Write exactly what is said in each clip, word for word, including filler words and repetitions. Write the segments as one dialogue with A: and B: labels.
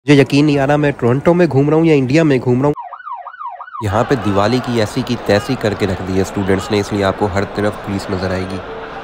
A: मुझे यकीन नहीं आ रहा मैं टोरंटो में घूम रहा हूँ या इंडिया में घूम रहा हूँ। यहाँ पे दिवाली की ऐसी की तैसी करके रख दी है स्टूडेंट्स ने, इसलिए आपको हर तरफ पुलिस नजर आएगी।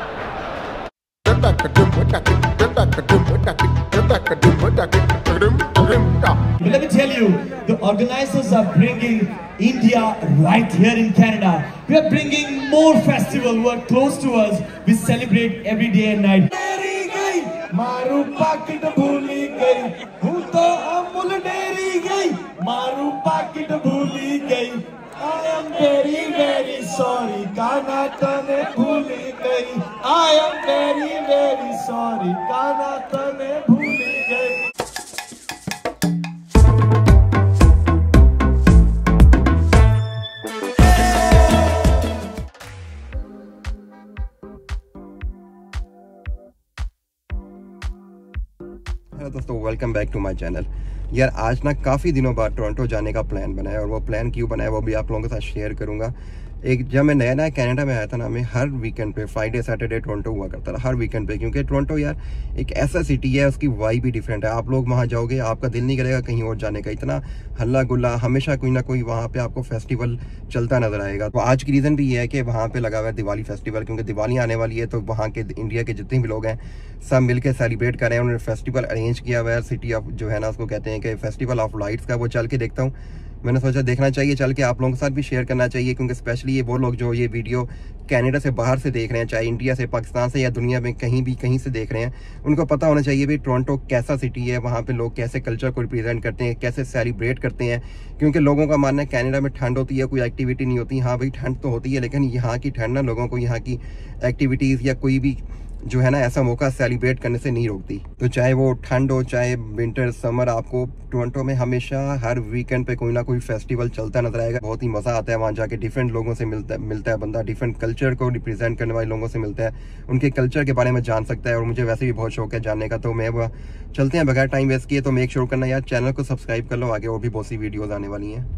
B: Let me tell you, the organizers are bringing India right here in Canada. We are bringing more festivals who are close to us. We celebrate every day and night. मारू पाकिट भूली गई, हूँ तो अमूल डेरी गई, मारू पाकिट भूली गई। I am very very sorry, काना तने भूली गई। I am very very sorry, काना तने भूली गई।
A: हेलो दोस्तों, welcome back to my channel. यार आज ना काफ़ी दिनों बाद टोरंटो जाने का प्लान बनाया और वो प्लान क्यों बनाया वो भी आप लोगों के साथ शेयर करूंगा। एक जब मैं नया नया कनाडा में आया था ना, मैं हर वीकेंड पे फ्राइडे सैटरडे टोरंटो हुआ करता था, हर वीकेंड पे, क्योंकि टोरंटो यार एक ऐसा सिटी है, उसकी वाइब भी डिफरेंट है। आप लोग वहाँ जाओगे आपका दिल नहीं करेगा कहीं और जाने का, इतना हल्ला गुल्ला, हमेशा कोई ना कोई वहाँ पे आपको फेस्टिवल चलता नजर आएगा। तो आज की रीज़न भी ये है कि वहाँ पे लगा हुआ है दिवाली फेस्टिवल, क्योंकि दिवाली आने वाली है। तो वहाँ के इंडिया के जितने भी लोग हैं सब मिलकर सेलिब्रेट कर रहे हैं। उन्होंने फेस्टिवल अरेंज किया हुआ है, सिटी ऑफ जो है ना उसको कहते हैं कि फेस्टिवल ऑफ लाइट्स का। वो चल के देखता हूँ, मैंने सोचा देखना चाहिए, चल के आप लोगों के साथ भी शेयर करना चाहिए, क्योंकि स्पेशली ये वो लोग जो ये वीडियो कनाडा से बाहर से देख रहे हैं, चाहे इंडिया से, पाकिस्तान से या दुनिया में कहीं भी कहीं से देख रहे हैं, उनको पता होना चाहिए भाई टोरंटो कैसा सिटी है, वहाँ पे लोग कैसे कल्चर को रिप्रेजेंट करते हैं, कैसे सेलिब्रेट करते हैं। क्योंकि लोगों का मानना है कनाडा में ठंड होती है, कोई एक्टिविटी नहीं होती। हाँ भाई ठंड तो होती है, लेकिन यहाँ की ठंड ना लोगों को यहाँ की एक्टिविटीज़ या कोई भी जो है ना ऐसा मौका सेलिब्रेट करने से नहीं रोकती। तो चाहे वो ठंड हो, चाहे विंटर समर, आपको टोरंटो में हमेशा हर वीकेंड पे कोई ना कोई फेस्टिवल चलता नजर आएगा। बहुत ही मज़ा आता है वहाँ जाके, डिफरेंट लोगों से मिलता मिलता है बंदा, डिफरेंट कल्चर को रिप्रेजेंट करने वाले लोगों से मिलता है, उनके कल्चर के बारे में जान सकता है। और मुझे वैसे भी बहुत शौक है जानने का। तो मैं वो चलते हैं बगैर टाइम वेस्ट किए। तो मेक श्योर करना यार चैनल को सब्सक्राइब कर लो, आगे और भी बहुत सी वीडियोज़ आने वाली हैं।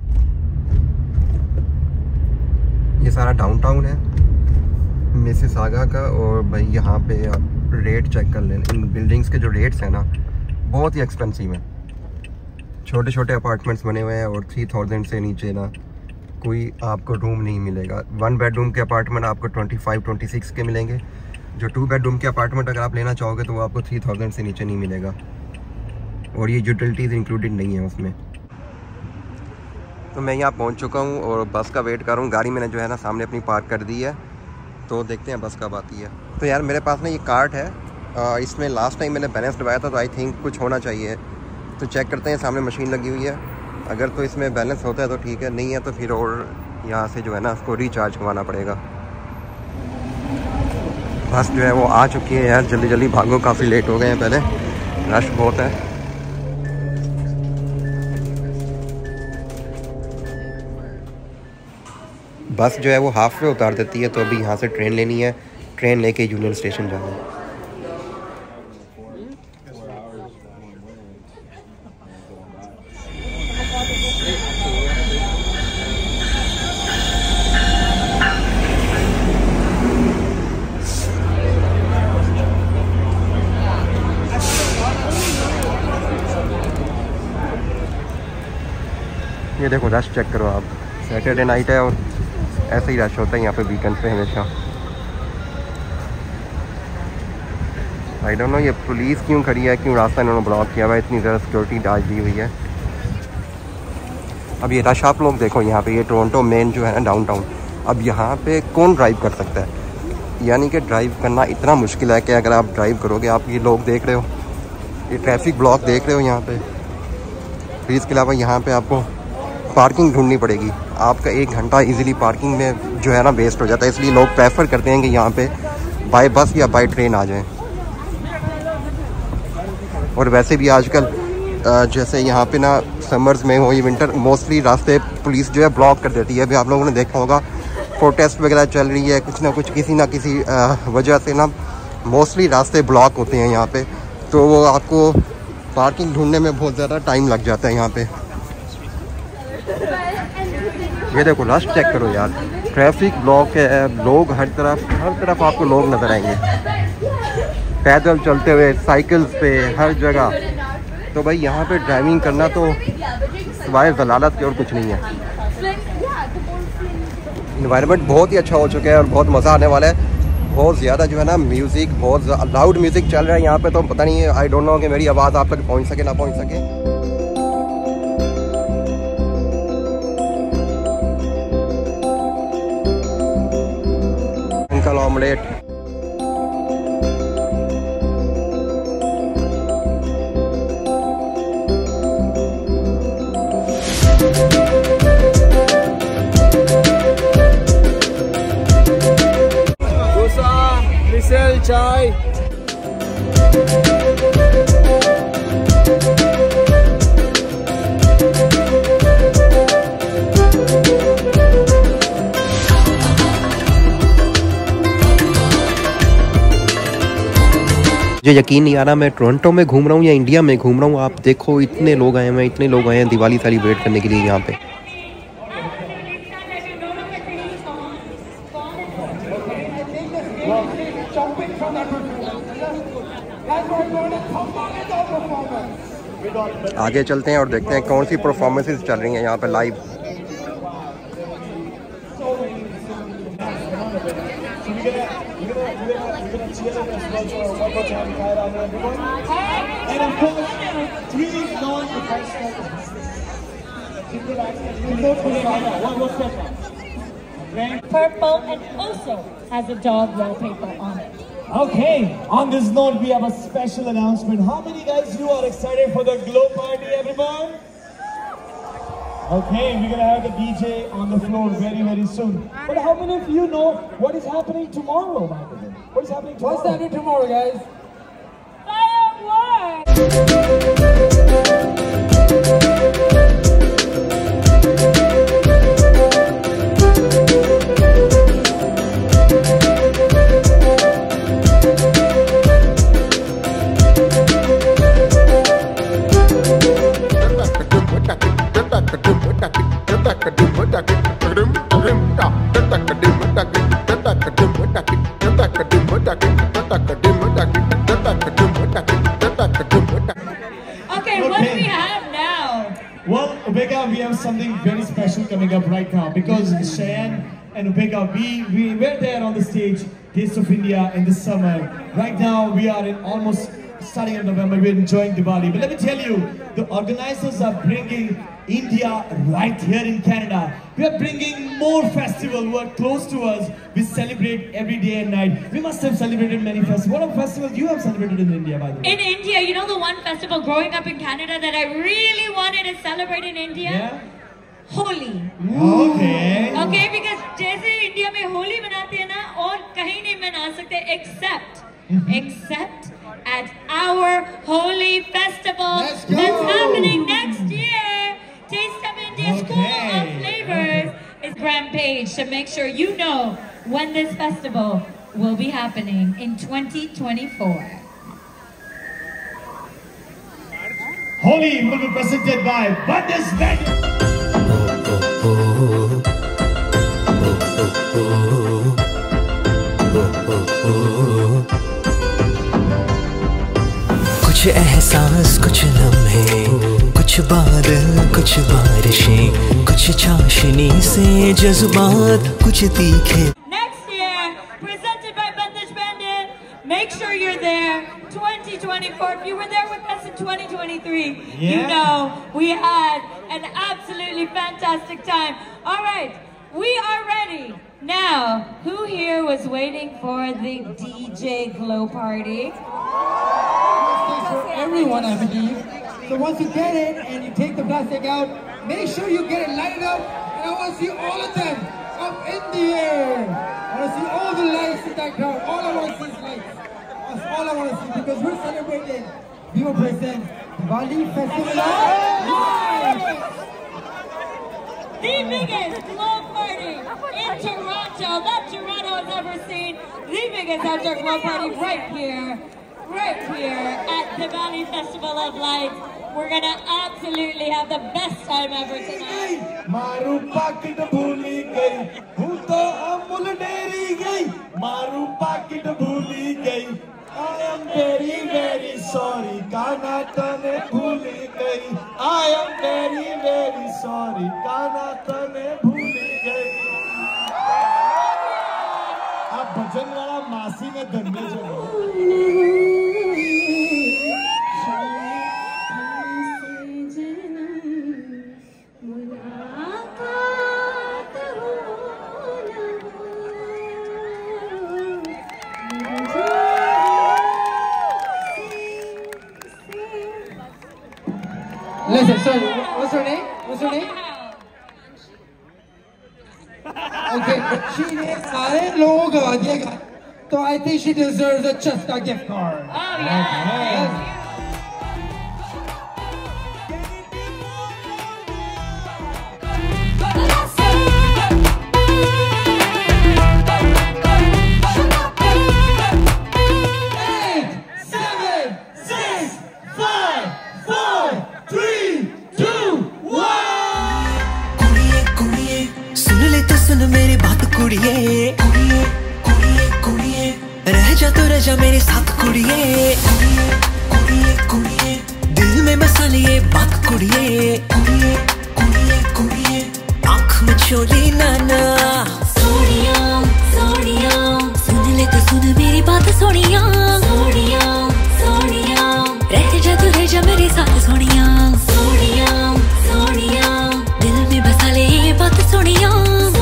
A: ये सारा डाउनटाउन है मिसिसागा का। और भाई यहाँ पे आप रेट चेक कर लें, इन बिल्डिंग्स के जो रेट्स हैं ना बहुत ही एक्सपेंसिव हैं। छोटे छोटे अपार्टमेंट्स बने हुए हैं और थ्री थाउजेंड से नीचे ना कोई आपको रूम नहीं मिलेगा। वन बेडरूम के अपार्टमेंट आपको ट्वेंटी फाइव ट्वेंटी सिक्स के मिलेंगे। जो टू बेडरूम के अपार्टमेंट अगर आप लेना चाहोगे तो वो आपको थ्री थाउजेंड से नीचे नहीं मिलेगा, और ये यूटिलिटीज़ इंक्लूडेड नहीं है उसमें। तो मैं यहाँ पहुँच चुका हूँ और बस का वेट कर रहा हूँ। गाड़ी मैंने जो है ना सामने अपनी पार्क कर दी है, तो देखते हैं बस कब आती है। तो यार मेरे पास ना ये कार्ड है, आ, इसमें लास्ट टाइम मैंने बैलेंस डलवाया था, तो आई थिंक कुछ होना चाहिए। तो चेक करते हैं, सामने मशीन लगी हुई है। अगर तो इसमें बैलेंस होता है तो ठीक है, नहीं है तो फिर और यहाँ से जो है ना उसको रिचार्ज करवाना पड़ेगा। बस जो है वो आ चुकी है यार, जल्दी जल्दी भागो, काफ़ी लेट हो गए हैं, पहले रश बहुत है। बस जो है वो हाफ वे उतार देती है, तो अभी यहाँ से ट्रेन लेनी है, ट्रेन लेके यूनियन स्टेशन जाना है। ये देखो रश चेक करो आप, सैटरडे नाइट है और ऐसे ही रश होता है यहाँ पे वीकेंड पे हमेशा। आई डोंट नो ये पुलिस क्यों खड़ी है, क्यों रास्ता इन्होंने ब्लॉक किया हुआ है, इतनी ज़्यादा सिक्योरिटी डाल दी हुई है। अब ये रश आप लोग देखो यहाँ पे, ये टोरंटो मेन जो है ना डाउनटाउन। अब यहाँ पे कौन ड्राइव कर सकता है, यानी कि ड्राइव करना इतना मुश्किल है कि अगर आप ड्राइव करोगे, आप ये लोग देख रहे हो, ये ट्रैफिक ब्लॉक देख रहे हो यहाँ पे, फिर इसके अलावा यहाँ पे आपको पार्किंग ढूंढनी पड़ेगी। आपका एक घंटा इजीली पार्किंग में जो है ना वेस्ट हो जाता है, इसलिए लोग प्रेफर करते हैं कि यहाँ पे बाय बस या बाय ट्रेन आ जाएं। और वैसे भी आजकल जैसे यहाँ पे ना समर्स में हो या विंटर, मोस्टली रास्ते पुलिस जो है ब्लॉक कर देती है। अभी आप लोगों ने देखा होगा प्रोटेस्ट वगैरह चल रही है, कुछ ना कुछ किसी ना किसी वजह से ना मोस्टली रास्ते ब्लॉक होते हैं यहाँ पे, तो वो आपको पार्किंग ढूंढने में बहुत ज़्यादा टाइम लग जाता है यहाँ पे। ये देखो रश चेक करो यार, ट्रैफिक ब्लॉक है, लोग हर तरफ हर तरफ आपको लोग नजर आएंगे, पैदल चलते हुए, साइकिल्स पे, हर जगह। तो तो भाई यहाँ पे ड्राइविंग करना तो सिवाय जलालत के और कुछ नहीं है। इन्वायरमेंट बहुत ही अच्छा हो चुका है और बहुत मज़ा आने वाला है। बहुत ज़्यादा जो है ना म्यूज़िक, बहुत लाउड म्यूज़िक चल रहा है यहाँ पे, तो पता नहीं है, आई डोंट नो कि मेरी आवाज़ आप तक पहुँच सके ना पहुँच सके। अंकल ऑमलेट,
C: चाय।
A: मुझे यकीन नहीं आ रहा मैं टोरंटो में घूम रहा हूँ या इंडिया में घूम रहा हूँ। आप देखो इतने लोग आए हैं, इतने लोग आए हैं दिवाली सेलिब्रेट करने के लिए यहाँ पे। आगे चलते हैं और देखते हैं कौन सी परफॉर्मेंसेस चल रही हैं यहाँ पे live.
D: Purple and also has a dog wallpaper on it.
B: Okay, on this note, we have a special announcement. How many guys you are excited for the glow party, everyone? Okay, we're gonna have the D J on the floor very, very soon. But how many of you know what is happening tomorrow, by the way? What is happening tomorrow?
C: What's happening tomorrow, guys?
D: Fireworks! Okay, what do we have now?
B: Well, Ubeka, we have something very special coming up right now because Cheyenne and Ubeka, we, we were there on the stage, Taste of India in the summer. Right now, we are in almost starting in November, we're enjoying Diwali. But let me tell you, the organizers are bringing India right here in Canada. We are bringing more festivals who are close to us. We celebrate every day and night. We must have celebrated many festivals. What are festivals you have celebrated in India, by the way?
D: In India, you know the one festival growing up in Canada that I really wanted to celebrate in India?
B: Yeah?
D: Holi.
B: Okay.
D: Okay, because जैसे India में होली मनाते हैं ना और कहीं नहीं मना सकते except except at our Holi festival that's happening next year. Taste of India
B: Okay.
D: School of Flavors is Rampage to make sure you know when this festival will be happening in twenty twenty-four.
B: Holi will be presented by Bundes Band.
E: कुछ एहसास कुछ लम्हे कुछ बादल कुछ बारिशें कुछ चाशनी से जज्बात कुछ तीखे.
D: Next year, presented by Bundes Bandit. Make sure you're there. twenty twenty-four. If you were there with us in twenty twenty-three,
B: Yeah.
D: you know we had an absolutely fantastic time. All right, we are ready. Now, who here was waiting for the D J Glow Party?
C: For everyone, I believe. So once you get in and you take the plastic out, make sure you get it lighted up. And I want to see all of them up in the air. I want to see all the lights in that crowd. All I want to see is lights. That's all I want to see because we're celebrating. We will present Diwali Festival live.
D: The biggest glow party in Toronto that Toronto has ever seen. The biggest outdoor glow party right here, right here at the Valley Festival of Lights. We're gonna absolutely have the best time ever tonight.
B: Maru pocket bhuli gayi, hu to amul deri gayi. Maru pocket bhuli gayi. I am very very sorry गाना तने भूल गई I am very very sorry गाना तने भूल गई। आप भजन वाला मासी में धन्य चलो।
C: Listen, sorry, what's her name? What's her name? Okay, but she did सारे लोगों को गा दिया, तो I think she deserves a Chasta gift card.
D: Oh yeah.
E: सुन मेरी बात कुड़िए, कुड़िए कुड़िए कुड़िए रह जा तो रह जा मेरे साथ कुड़िए, कुड़िए कुड़िए कुड़िए दिल में बसा लिए बात कुड़िए, कुड़िए कुड़िए कुड़िए आँख में चोली नाना।
F: सोनिया सोनिया सुन ले तो सुन मेरी बात सोनिया, सोनिया सोनिया रह जा तो रह जा मेरे साथ सोनिया, सोनिया सोनिया दिल में बसा ले बात Sonia,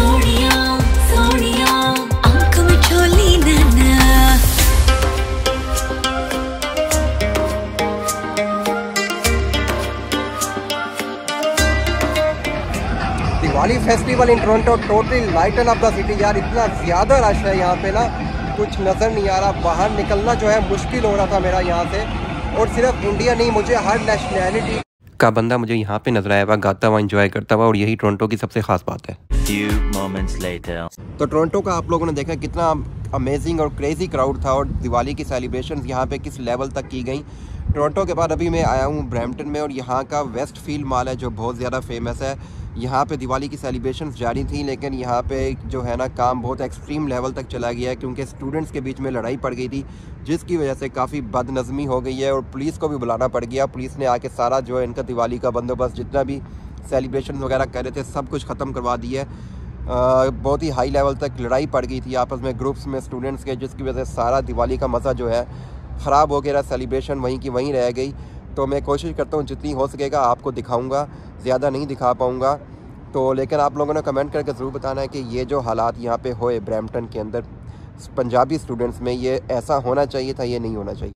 A: Diwali festival in Toronto totally lighten up the city. यार इतना ज़्यादा रश है यहाँ पे ना, कुछ नज़र नहीं आ रहा, बाहर निकलना जो है मुश्किल हो रहा था मेरा यहाँ से। और सिर्फ इंडिया नहीं, मुझे हर नेशनैलिटी का बंदा मुझे यहाँ पे नजर आया हुआ, गाता हुआ, एंजॉय करता हुआ, और यही टोरंटो की सबसे खास बात है।
E: Few moments later.
A: तो टोरंटो का आप लोगों ने देखा कितना अमेजिंग और क्रेजी क्राउड था, और दिवाली की सेलिब्रेशंस यहाँ पे किस लेवल तक की गई। टोरंटो के बाद अभी मैं आया हूँ ब्रैम्पटन में, और यहाँ का वेस्ट फील्ड मॉल है जो बहुत ज़्यादा फेमस है। यहाँ पे दिवाली की सेलिब्रेशंस जारी थी, लेकिन यहाँ पे जो है ना काम बहुत एक्सट्रीम लेवल तक चला गया है, क्योंकि स्टूडेंट्स के बीच में लड़ाई पड़ गई थी, जिसकी वजह से काफ़ी बदनज़मी हो गई है और पुलिस को भी बुलाना पड़ गया। पुलिस ने आके सारा जो है इनका दिवाली का बंदोबस्त, जितना भी सेलिब्रेशन वगैरह कर रहे थे, सब कुछ ख़त्म करवा दिया है। बहुत ही हाई लेवल तक लड़ाई पड़ गई थी आपस में ग्रुप्स में स्टूडेंट्स के, जिसकी वजह से सारा दिवाली का मज़ा जो है ख़राब हो गया, सेलिब्रेशन वहीं की वहीं रह गई। तो मैं कोशिश करता हूँ जितनी हो सकेगा आपको दिखाऊंगा, ज़्यादा नहीं दिखा पाऊँगा तो, लेकिन आप लोगों ने कमेंट करके ज़रूर बताना है कि ये जो हालात यहाँ पे होए ब्रैम्पटन के अंदर पंजाबी स्टूडेंट्स में, ये ऐसा होना चाहिए था, ये नहीं होना चाहिए।